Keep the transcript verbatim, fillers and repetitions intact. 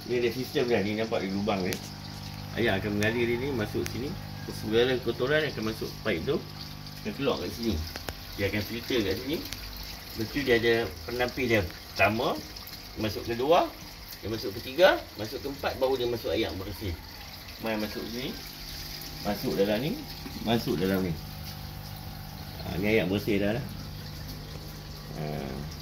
Ni ada sistem kan, ni nampak di lubang ni. Air akan mengalir ini masuk sini. Segala kotoran akan masuk pipe tu, akan keluar kat sini. Dia akan filter kat sini. Lepas tu dia ada penampil dia. Pertama, masuk kedua, dia masuk ketiga, masuk keempat, baru dia masuk air yang bersih. Mai masuk sini, masuk dalam ni, masuk dalam ni. Ha, ni air yang bersih dah lah. Ha.